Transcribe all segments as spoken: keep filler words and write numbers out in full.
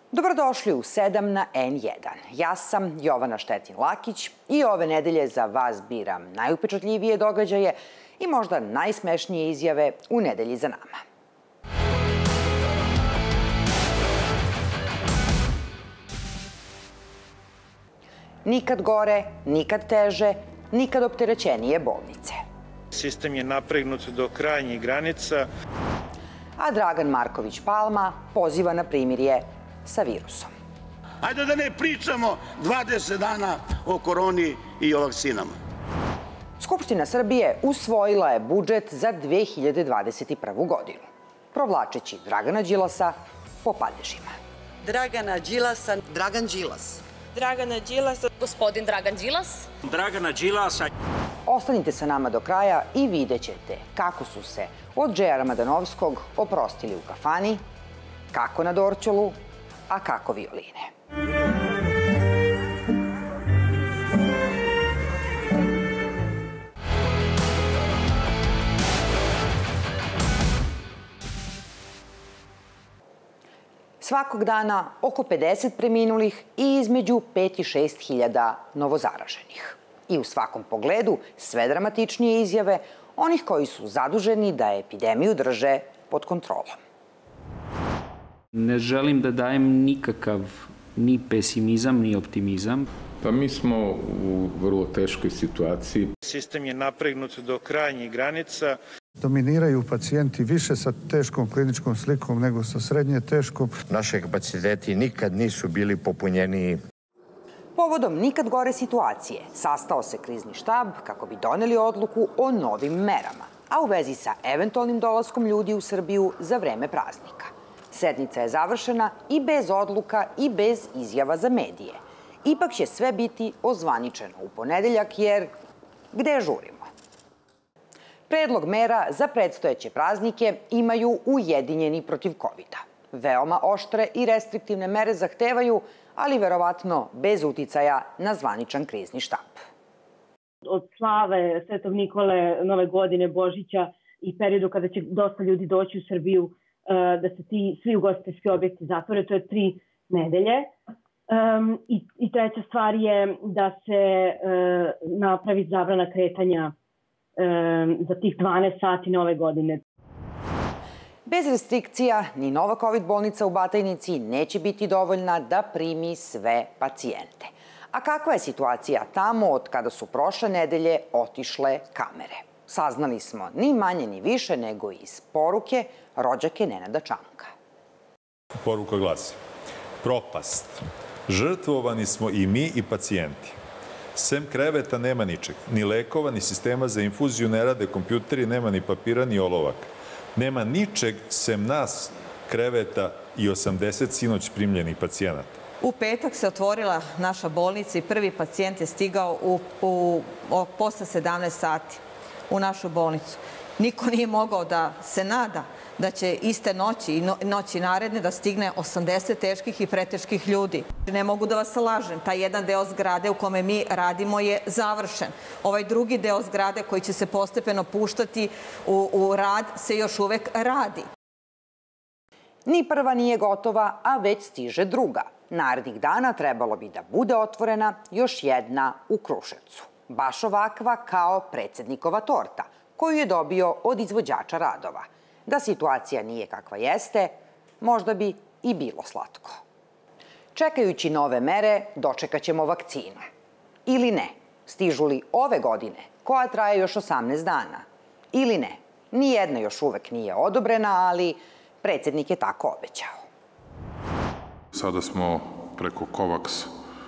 Dobrodošli u sedam na en jedan. Ja sam Jovana Štetin-Lakić i ove nedelje za vas biram najupečatljivije događaje i možda najsmešnije izjave u nedelji za nama. Nikad gore, nikad teže, nikad opterećenije bolnice. Sistem je napregnut do krajnjih granica. A Dragan Marković Palma poziva na primirje sa virusom. Hajde da ne pričamo dvadeset dana o koroni i o vakcinama. Skupština Srbije usvojila je budžet za dve hiljade dvadeset prvu. godinu, provlačeći Dragana Đilasa po padežima. Dragana Đilasa. Dragan Đilas. Dragana Đilasa. Gospodin Dragan Đilas. Dragana Đilasa. Ostanite sa nama do kraja i vidjet ćete kako su se od Džeja Ramadanovskog oprostili u kafani, kako na Dorćolu, a kako violine. Svakog dana oko pedeset preminulih i između pet i šest hiljada novozaraženih. I u svakom pogledu sve dramatičnije izjave onih koji su zaduženi da epidemiju drže pod kontrolom. Ne želim da dajem nikakav ni pesimizam, ni optimizam. Pa mi smo u vrlo teškoj situaciji. Sistem je napregnut do krajnjih granica. Dominiraju pacijenti više sa teškom kliničkom slikom nego sa srednje teškom. Naši kapaciteti nikad nisu bili popunjeniji. Povodom nikad gore situacije sastao se krizni štab kako bi doneli odluku o novim merama, a u vezi sa eventualnim dolaskom ljudi u Srbiju za vreme praznika. Sednica je završena i bez odluka i bez izjava za medije. Ipak će sve biti ozvaničeno u ponedeljak jer gde žurimo? Predlog mera za predstojeće praznike imaju Ujedinjeni protiv kovida. Veoma oštre i restriktivne mere zahtevaju, ali verovatno bez uticaja na zvaničan krizni štab. Od slave Svetog Nikole, Nove godine, Božića i periodu kada će dosta ljudi doći u Srbiju, da se ti svi ugostiteljski objekti zatvore, to je tri nedelje. Um, i, I treća stvar je da se uh, napravi zabrana kretanja um, za tih dvanaest sati Nove godine. Bez restrikcija ni nova kovid bolnica u Batajnici neće biti dovoljna da primi sve pacijente. A kakva je situacija tamo od kada su prošle nedelje otišle kamere? Saznali smo ni manje ni više nego iz poruke rođake Nenada Čanka. Poruka glasi: propast. Žrtvovani smo i mi i pacijenti. Sem kreveta nema ničeg. Ni lekova, ni sistema za infuziju ne rade kompjuteri, nema ni papira, ni olovak. Nema ničeg sem nas, kreveta i osamdeset sinoć primljenih pacijenata. U petak se otvorila naša bolnica i prvi pacijent je stigao u, u, u posle sedamnaest sati u našu bolnicu. Niko nije mogao da se nada da će iste noći i no, noći naredne da stigne osamdeset teških i preteških ljudi. Ne mogu da vas lažem, taj jedan deo zgrade u kome mi radimo je završen. Ovaj drugi deo zgrade koji će se postepeno puštati u, u rad se još uvek radi. Ni prva nije gotova, a već stiže druga. Narednih dana trebalo bi da bude otvorena još jedna u Kruševcu. Baš ovakva kao predsednikova torta, koju je dobio od izvođača radova. Da situacija nije kakva jeste, možda bi i bilo slatko. Čekajući nove mere, dočekat ćemo vakcinu. Ili ne, stižu li ove godine, koja traje još osamnaest dana? Ili ne, nijedna još uvek nije odobrena, ali predsednik je tako obećao. Sada smo preko COVAX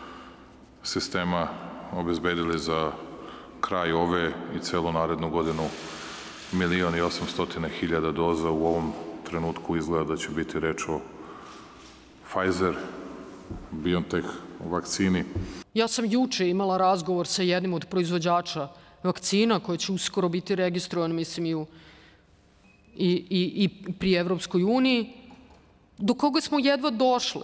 sistema obezbedili za kraj ove i celu narednu godinu milion i osamstotine hiljada doza. U ovom trenutku izgleda da će biti reč o Pfizer, BioNTech vakcini. Ja sam juče imala razgovor sa jednim od proizvođača vakcina koji će uskoro biti registrovan, mislim, i, u, i, i, i pri Evropskoj uniji, do koga smo jedva došli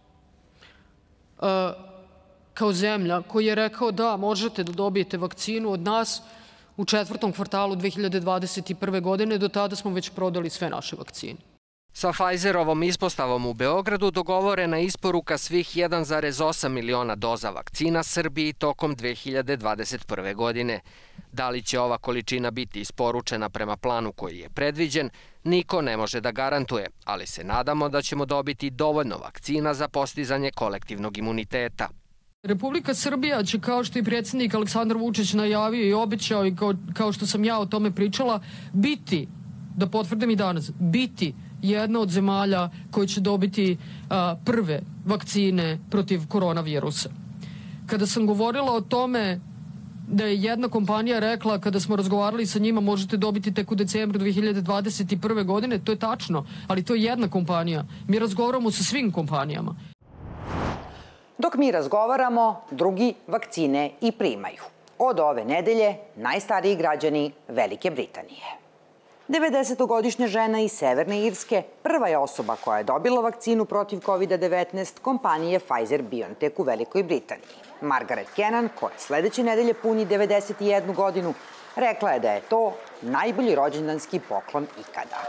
uh, kao zemlja, koji je rekao da možete da dobijete vakcinu od nas u četvrtom kvartalu dve hiljade dvadeset prve. godine. Do tada smo već prodali sve naše vakcine. Sa Pfizerovom ispostavom u Beogradu dogovorena je isporuka svih jedan zarez osam miliona doza vakcina Srbiji tokom dve hiljade dvadeset prve. godine. Da li će ova količina biti isporučena prema planu koji je predviđen, niko ne može da garantuje, ali se nadamo da ćemo dobiti dovoljno vakcina za postizanje kolektivnog imuniteta. Republika Srbija će, kao što je predsjednik Aleksandar Vučić najavio i obećao i kao, kao što sam ja o tome pričala, biti, da potvrdim i danas, biti jedna od zemalja koja će dobiti a, prve vakcine protiv koronavirusa. Kada sam govorila o tome da je jedna kompanija rekla, kada smo razgovarali sa njima, možete dobiti tek u decembru dve hiljade dvadeset prve. godine, to je tačno, ali to je jedna kompanija. Mi razgovaramo sa svim kompanijama. Dok mi razgovaramo, drugi vakcine i primaju. Od ove nedelje najstariji građani Velike Britanije. devedesetogodišnja žena iz Severne Irske prva je osoba koja je dobila vakcinu protiv kovida devetnaest kompanije Pfizer-BioNTech u Velikoj Britaniji. Margaret Kennan, koja sledeće nedelje puni devedeset jednu godinu, rekla je da je to najbolji rođendanski poklon ikada.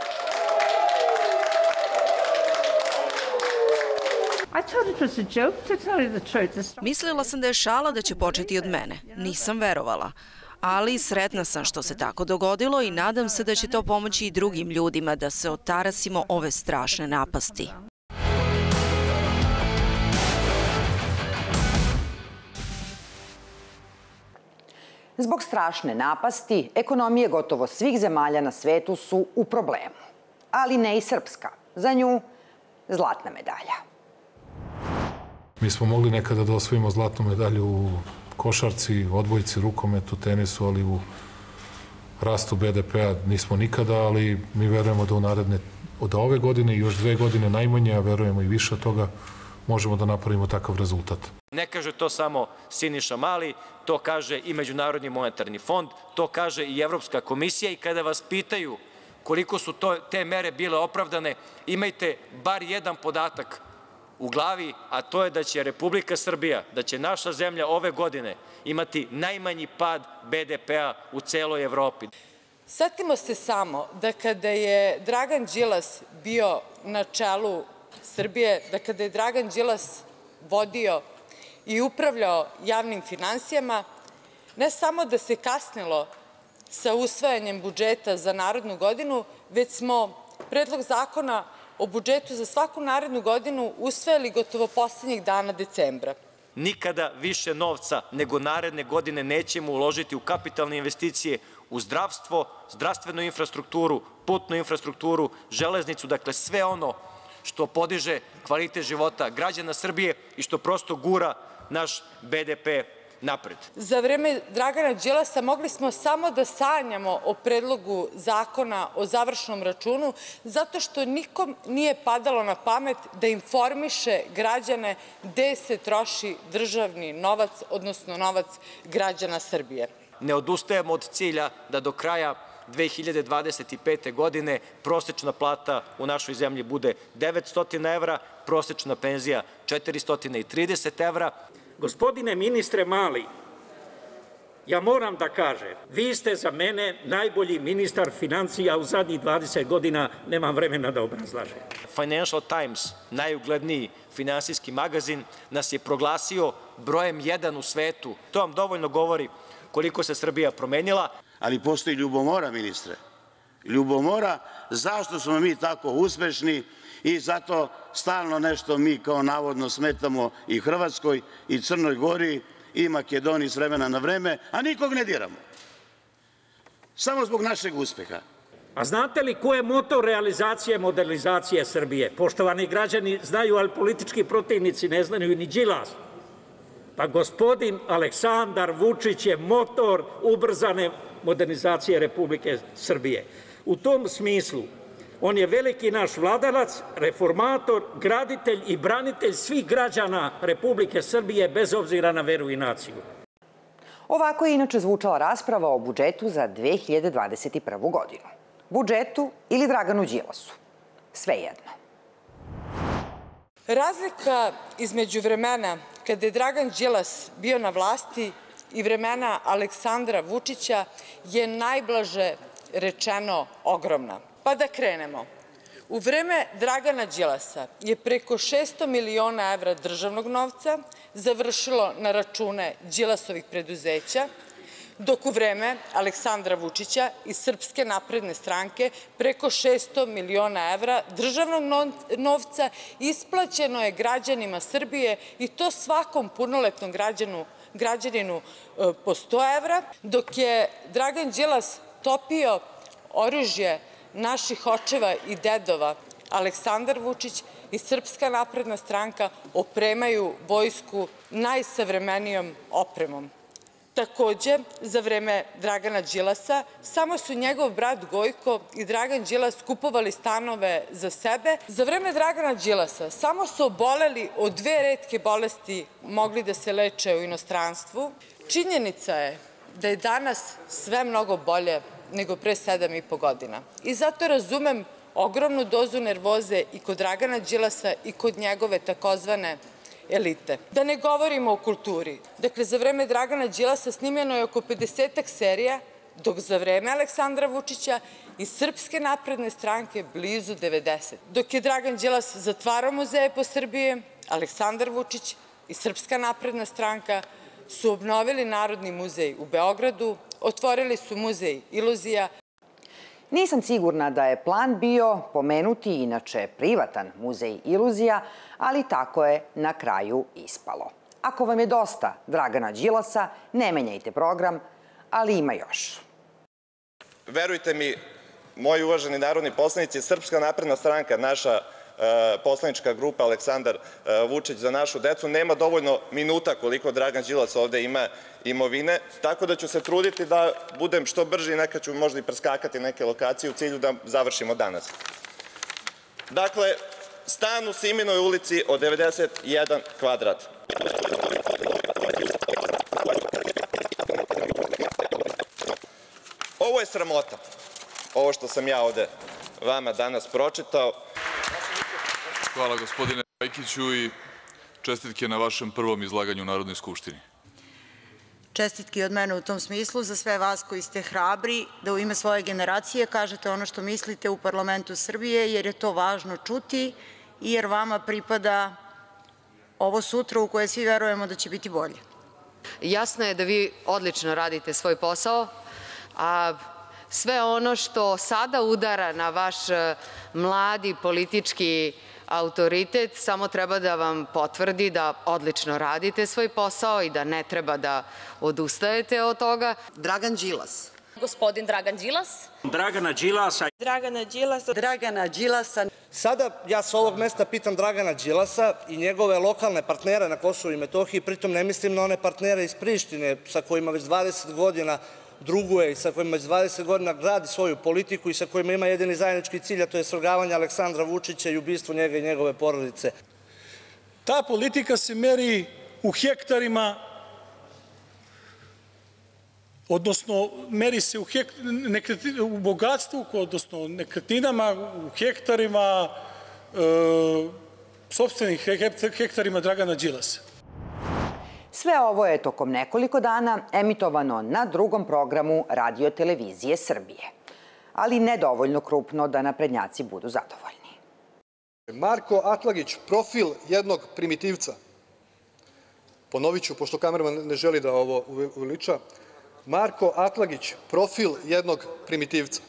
Mislila sam da je šala da će početi od mene. Nisam verovala. Ali sretna sam što se tako dogodilo i nadam se da će to pomoći i drugim ljudima da se otarasimo ove strašne napasti. Zbog strašne napasti, ekonomije gotovo svih zemalja na svetu su u problemu. Ali ne i Srpska. Za nju zlatna medalja. Mi smo mogli nekada da osvojimo zlatnu medalju u košarci, odbojci, rukometu, tenisu, ali u rastu be de pe-a nismo nikada, ali mi verujemo da u naredne, od ove godine i još dve godine najmanje, a verujemo i više od toga, možemo da napravimo takav rezultat. Ne kaže to samo Siniša Mali, to kaže i Međunarodni monetarni fond, to kaže i Evropska komisija i kada vas pitaju koliko su to, te mere bile opravdane, imajte bar jedan podatak u glavi, a to je da će Republika Srbija, da će naša zemlja ove godine imati najmanji pad be de pe-a u celoj Evropi. Setimo se samo da kada je Dragan Đilas bio na čelu Srbije, da kada je Dragan Đilas vodio i upravljao javnim finansijama, ne samo da se kasnilo sa usvajanjem budžeta za narednu godinu, već smo predlog zakona o budžetu za svaku narednu godinu usvajali gotovo poslednjih dana decembra. Nikada više novca nego naredne godine nećemo uložiti u kapitalne investicije, u zdravstvo, zdravstvenu infrastrukturu, putnu infrastrukturu, železnicu, dakle sve ono što podiže kvalitet života građana Srbije i što prosto gura naš be de pe napred. Za vreme Dragana Đilasa mogli smo samo da sanjamo o predlogu zakona o završnom računu, zato što nikom nije padalo na pamet da informiše građane gde se troši državni novac, odnosno novac građana Srbije. Ne odustajemo od cilja da do kraja dve hiljade dvadeset pete. godine prosečna plata u našoj zemlji bude devetsto evra, prosečna penzija četiristo trideset evra. Gospodine ministre Mali, ja moram da kažem, vi ste za mene najbolji ministar financija u zadnjih dvadeset godina, nemam vremena da obrazlažem. Financial Times, najugledniji finansijski magazin, nas je proglasio brojem jedan u svetu. To vam dovoljno govori koliko se Srbija promenila. Ali postoji ljubomora, ministre. Ljubomora zašto smo mi tako uspešni i zato stalno nešto mi kao navodno smetamo i Hrvatskoj i Crnoj Gori i Makedoniji s vremena na vreme, a nikog ne diramo. Samo zbog našeg uspeha. A znate li ko je motor realizacije modernizacije Srbije? Poštovani građani znaju, ali politički protivnici ne znaju ni Đilas. Pa gospodin Aleksandar Vučić je motor ubrzane modernizacije Republike Srbije. U tom smislu, on je veliki naš vladalac, reformator, graditelj i branitelj svih građana Republike Srbije, bez obzira na veru i naciju. Ovako je inače zvučala rasprava o budžetu za dve hiljade dvadeset prvu. godinu. Budžetu ili Draganu Đilasu? Svejedno. Razlika između vremena kada je Dragan Đilas bio na vlasti i vremena Aleksandra Vučića je najblaže rečeno ogromna. Pa da krenemo. U vreme Dragana Đilasa je preko šesto miliona evra državnog novca završilo na račune Đilasovih preduzeća, dok u vreme Aleksandra Vučića i Srpske napredne stranke preko šesto miliona evra državnog novca isplaćeno je građanima Srbije i to svakom punoletnom građaninu po sto evra, dok je Dragan Đilas topio oružje naših očeva i dedova, Aleksandar Vučić i Srpska napredna stranka opremaju vojsku najsavremenijom opremom. Takođe, za vreme Dragana Đilasa samo su njegov brat Gojko i Dragan Đilas kupovali stanove za sebe. Za vreme Dragana Đilasa samo su oboleli od dve retke bolesti mogli da se leče u inostranstvu. Činjenica je da je danas sve mnogo bolje nego pre sedam i po godina. I zato razumem ogromnu dozu nervoze i kod Dragana Đilasa i kod njegove takozvane elite. Da ne govorimo o kulturi. Dakle, za vreme Dragana Đilasa snimljeno je oko pedesetak serija, dok za vreme Aleksandra Vučića i Srpske napredne stranke blizu devedeset. Dok je Dragan Đilas zatvarao muzeje po Srbiji, Aleksandar Vučić i Srpska napredna stranka su obnovili Narodni muzej u Beogradu, otvorili su muzej Iluzija. Nisam sigurna da je plan bio pomenuti inače privatan muzej Iluzija, ali tako je na kraju ispalo. Ako vam je dosta Dragana Đilasa, ne menjajte program, ali ima još. Verujte mi, moji uvaženi narodni poslanici, Srpska napredna stranka, naša poslanička grupa Aleksandar Vučić za našu decu, nema dovoljno minuta koliko Dragan Đilas ovde ima imovine, tako da ću se truditi da budem što brži i neka ću možda i preskakati neke lokacije u cilju da završimo danas. Dakle, stan u Siminoj ulici od devedeset jedan kvadrat. Ovo je sramota, ovo što sam ja ovde vama danas pročitao. Hvala gospodine Pajkiću i čestitke na vašem prvom izlaganju u Narodnoj skupštini. Čestitke od mene u tom smislu za sve vas koji ste hrabri da u ime svoje generacije kažete ono što mislite u parlamentu Srbije, jer je to važno čuti i jer vama pripada ovo sutra u koje svi verujemo da će biti bolje. Jasno je da vi odlično radite svoj posao, a sve ono što sada udara na vaš mladi politički autoritet samo treba da vam potvrdi da odlično radite svoj posao i da ne treba da odustajete od toga. Dragan Đilas. Gospodin Dragan Đilas. Dragana Đilasa. Dragana Đilasa. Dragana Đilasa. Sada ja sa ovog mesta pitam Dragana Đilasa i njegove lokalne partnere na Kosovu i Metohiji, pritom ne mislim na one partnere iz Prištine sa kojima već dvadeset godina druguje i sa kojima već dvadeset godina gradi svoju politiku i sa kojima ima jedini zajednički cilj, a to je svrgavanje Aleksandra Vučića i ubistvo njega i njegove porodice. Ta politika se meri u hektarima, odnosno meri se u bogatstvu, odnosno nekretninama, u hektarima, sopstvenih hektarima Dragana Đilasa. Sve ovo je tokom nekoliko dana emitovano na drugom programu Radio-televizije Srbije, ali nedovoljno krupno da naprednjaci budu zadovoljni. Marko Atlagić, profil jednog primitivca. Ponovit ću, pošto kamerman ne želi da ovo uveliča. Marko Atlagić, profil jednog primitivca.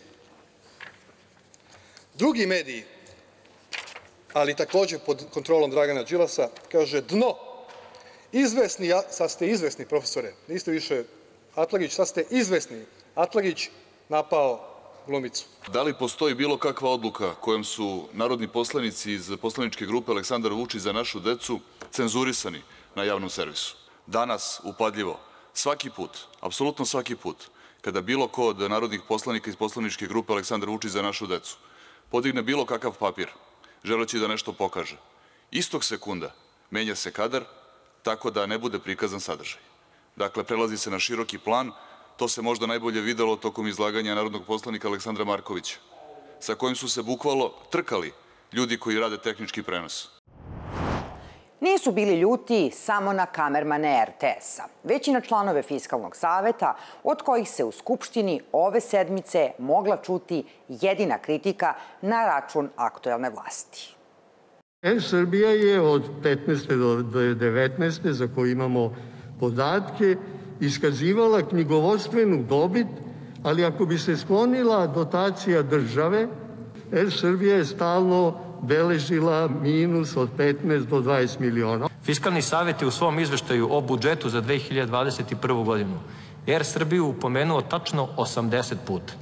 Drugi mediji, ali takođe pod kontrolom Dragana Đilasa, kaže dno. Izvesni, sad ste izvesni, profesore, niste više Atlagić, sad ste izvesni. Atlagić napao glumicu. Da li postoji bilo kakva odluka kojom su narodni poslanici iz poslaničke grupe Aleksandar Vučić za našu decu cenzurisani na javnom servisu? Danas, upadljivo, svaki put, apsolutno svaki put, kada bilo ko od narodnih poslanika iz poslaničke grupe Aleksandar Vučić za našu decu podigne bilo kakav papir, želeći da nešto pokaže, istog sekunda menja se kadar, tako da ne bude prikazan sadržaj. Dakle, prelazi se na široki plan, to se možda najbolje videlo tokom izlaganja narodnog poslanika Aleksandra Markovića, sa kojim su se bukvalno trkali ljudi koji rade tehnički prenos. Nisu bili ljuti samo na kamermane er te es-a, već i na članove Fiskalnog saveta, od kojih se u Skupštini ove sedmice mogla čuti jedina kritika na račun aktuelne vlasti. Er Srbija je od petnaeste do devetnaeste, za koju imamo podatke, iskazivala knjigovodstvenu dobit, ali ako bi se sklonila dotacija države, Er Srbija je stalno beležila minus od petnaest do dvadeset miliona. Fiskalni savet je u svom izveštaju o budžetu za dve hiljade dvadeset prvu godinu Er Srbiju pomenuo tačno osamdeset puta.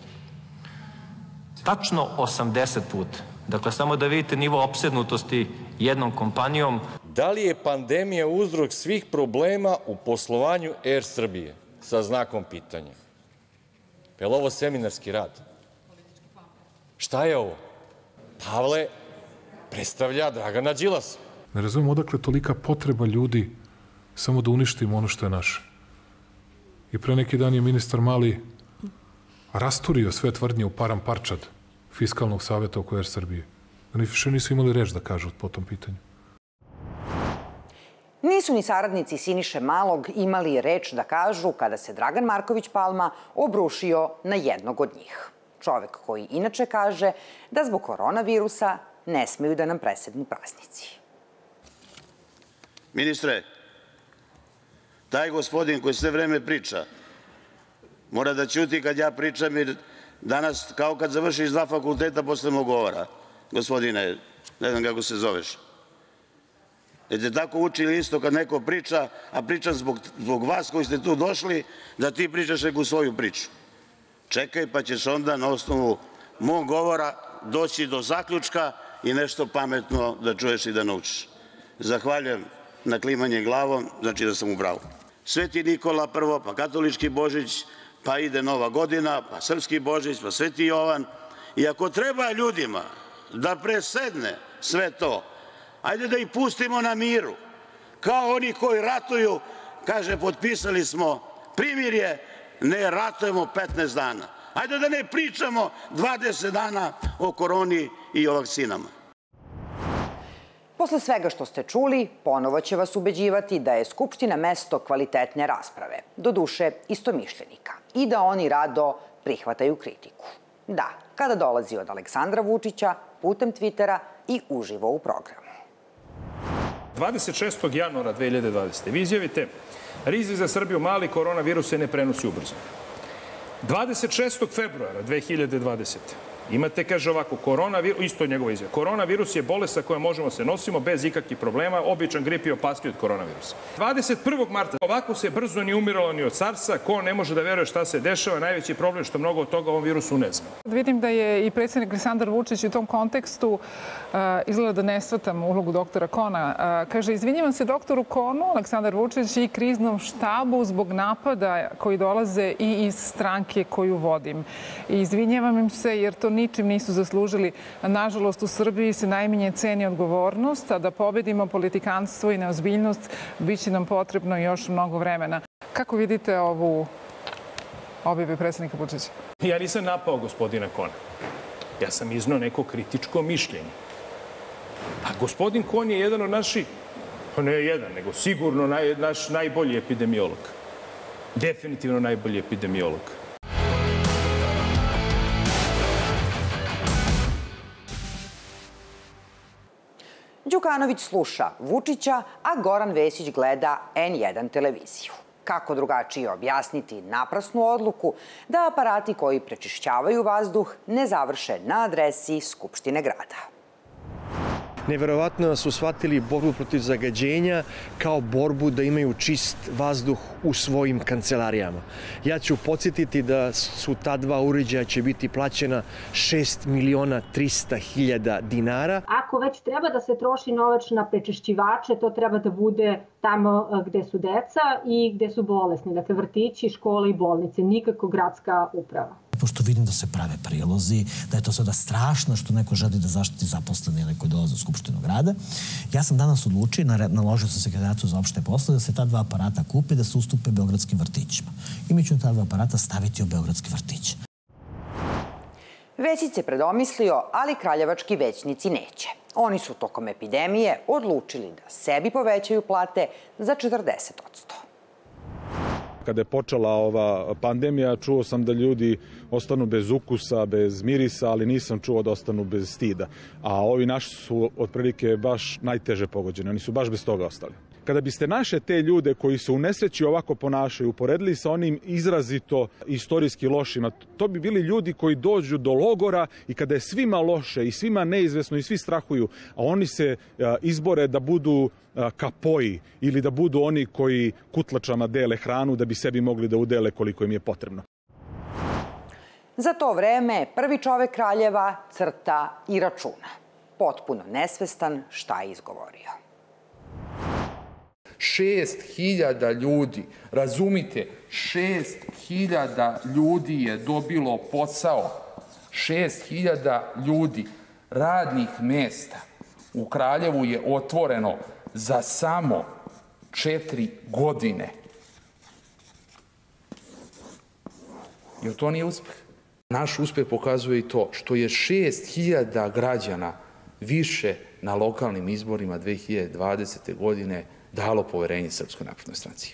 Tačno osamdeset puta. Dakle, samo da vidite nivo opsednutosti jednom kompanijom. Da li je pandemija uzrok svih problema u poslovanju Er Srbije? Sa znakom pitanja. Je li ovo seminarski rad? Šta je ovo? Pavle predstavlja Dragana Đilasa. Ne razumijem odakle tolika potreba ljudi samo da uništimo ono što je naše. I pre neki dan je ministar Mali rasturio sve tvrdnje u param parčad Fiskalnog saveta oko Er Srbije. Oni više nisu imali reč da kažu po tom pitanju. Nisu ni saradnici Siniše Malog imali reč da kažu kada se Dragan Marković Palma obrušio na jednog od njih. Čovek koji inače kaže da zbog koronavirusa ne smeju da nam presednu praznici. Ministre, taj gospodin koji sve vreme priča, mora da ćuti kad ja pričam, jer danas, kao kad završiš dva fakulteta posle mog govora, gospodine, ne znam kako se zoveš. Jer te tako učili isto kad neko priča, a pričam zbog, zbog vas koji ste tu došli, da ti pričaš neku svoju priču. Čekaj, pa ćeš onda na osnovu mog govora doći do zaključka i nešto pametno da čuješ i da naučiš. Zahvaljujem na klimanje glavom, znači da sam u pravu. Sveti Nikola prvo, pa katolički Božić, pa ide Nova godina, pa srpski Božić, pa Sveti Jovan. I ako treba ljudima da presedne sve to, ajde da ih pustimo na miru. Kao oni koji ratuju, kaže, potpisali smo primirje, ne ratujemo petnaest dana. Ajde da ne pričamo dvadeset dana o koroni i o vakcinama. Posle svega što ste čuli, ponovo će vas ubeđivati da je Skupština mesto kvalitetne rasprave, doduše istomišljenika, i da oni rado prihvataju kritiku. Da, kada dolazi od Aleksandra Vučića, putem Twittera i uživo u programu. dvadeset šestog januara dve hiljade dvadesete. vi izjavite: rizik za Srbiju mali, koronavirus se ne prenosi ubrzano. dvadeset šestog februara dve hiljade dvadesete. Imate, kaže ovako, koronavirus, isto je njegova izjava, koronavirus je bolest sa kojom možemo se nosimo bez ikakvih problema, običan grip je opasniji od koronavirusa. dvadeset prvog marta ovako se brzo ni umiralo ni od SARS-a, ko ne može da veruje šta se dešava, najveći problem što mnogo od toga ovom virusu ne zna. Vidim da je i predsjednik Aleksandar Vučić u tom kontekstu, uh, izgleda da ne shvatam ulogu doktora Kona, uh, kaže, izvinjavam se doktoru Konu, Aleksandar Vučić, i kriznom štabu zbog napada koji dolaze i iz stranke koju vodim. I izvinjavam im se jer to ničim nisu zaslužili. Nažalost, u Srbiji se najmanje ceni odgovornost, a da pobedimo politikanstvo i neozbiljnost bit će nam potrebno još mnogo vremena. Kako vidite ovu objave predsjednika Vučića? Ja nisam napao gospodina Kona. Ja sam iznao neko kritičko mišljenje. A gospodin Kon je jedan od naših, pa ne jedan, nego sigurno naj, naš najbolji epidemiolog. Definitivno najbolji epidemiolog. Đukanović sluša Vučića, a Goran Vesić gleda en jedan televiziju. Kako drugačije objasniti naprasnu odluku da aparati koji prečišćavaju vazduh ne završe na adresi Skupštine grada? Neverovatno su shvatili borbu protiv zagađenja kao borbu da imaju čist vazduh u svojim kancelarijama. Ja ću podsjetiti da su ta dva uređaja će biti plaćena šest miliona trista hiljada dinara. Ako već treba da se troši novac na prečišćivače, to treba da bude tamo gde su deca i gde su bolesni, dakle vrtići, škole i bolnice, nikako gradska uprava. Pošto vidim da se prave prilozi, da je to sada strašno što neko želi da zaštiti zaposlene ili koji dolaze u Skupštinu grada. Ja sam danas odlučio, naložio sam sekretariatu za opšte poslove, da se ta dva aparata kupe, da se ustupe beogradskim vrtićima. I mi ćemo ta dva aparata staviti u beogradski vrtić. Vesić se predomislio, ali kraljevački većnici neće. Oni su tokom epidemije odlučili da sebi povećaju plate za četrdeset posto. Kada je počela ova pandemija, čuo sam da ljudi ostanu bez ukusa, bez mirisa, ali nisam čuo da ostanu bez stida. A ovi naši su otprilike baš najteže pogođeni. Oni su baš bez toga ostali. Kada biste naše te ljude koji se u nesreći ovako ponašaju uporedili sa onim izrazito istorijski lošima, to bi bili ljudi koji dođu do logora i kada je svima loše i svima neizvesno i svi strahuju, a oni se izbore da budu kapoji ili da budu oni koji kutlačama dele hranu da bi sebi mogli da udele koliko im je potrebno. Za to vreme prvi čovek Kraljeva crta i računa. Potpuno nesvestan šta je izgovorio. Šest hiljada ljudi, razumite, šest hiljada ljudi je dobilo posao. Šest hiljada ljudi, radnih mesta u Kraljevu je otvoreno za samo četiri godine. Jer to nije uspeh? Naš uspeh pokazuje i to što je šest hiljada građana više na lokalnim izborima dve hiljade dvadesete. godine dalo poverenje Srpskoj naprednoj stranci.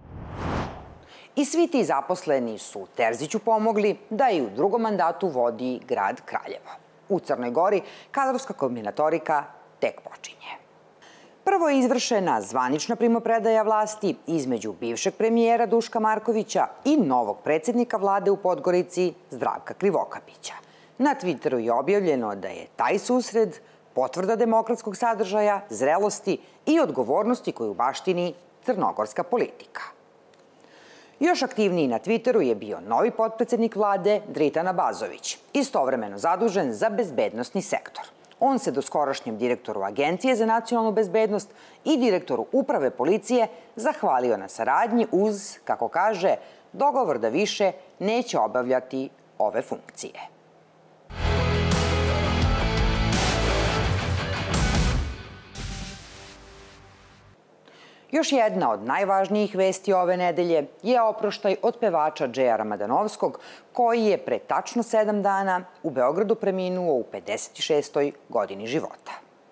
I svi ti zaposleni su Terziću pomogli da i u drugom mandatu vodi grad Kraljevo. U Crnoj Gori kadrovska kombinatorika tek počinje. Prvo je izvršena zvanična primopredaja vlasti između bivšeg premijera Duška Markovića i novog predsjednika vlade u Podgorici Zdravka Krivokapića. Na Twitteru je objavljeno da je taj susret potvrda demokratskog sadržaja, zrelosti i odgovornosti koju baštini crnogorska politika. Još aktivniji na Twitteru je bio novi potpredsednik vlade Dritan Abazović, istovremeno zadužen za bezbednosni sektor. On se doskorašnjem direktoru Agencije za nacionalnu bezbednost i direktoru Uprave policije zahvalio na saradnji uz, kako kaže, dogovor da više neće obavljati ove funkcije. Još jedna od najvažnijih vesti ove nedelje je oproštaj od pevača Džeja Ramadanovskog, koji je pre tačno sedam dana u Beogradu preminuo u pedeset šestoj godini života.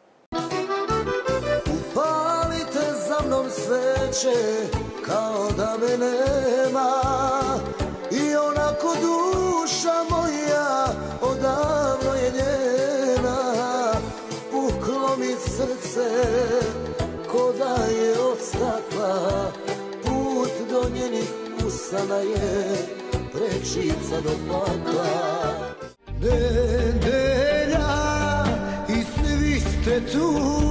Upalite za mnom sveće kao da me nema i onako duša moja odavno je njena, puklo mi srce ko da je od stakla, put do njenih usana je prečica do pakla. Nedelja i svi ste tu,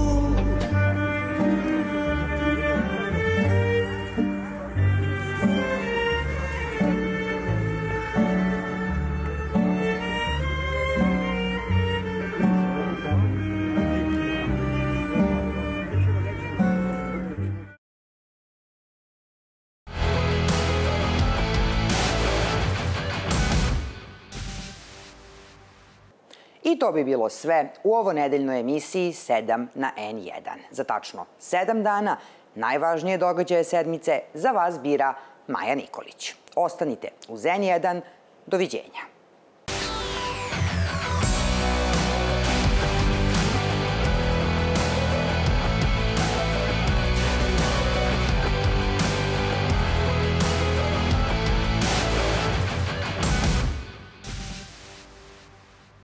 I to bi bilo sve u ovo nedeljnoj emisiji sedam na en jedan. Za tačno sedam dana najvažnije događaje sedmice za vas bira Maja Nikolić. Ostanite uz en jedan. Doviđenja.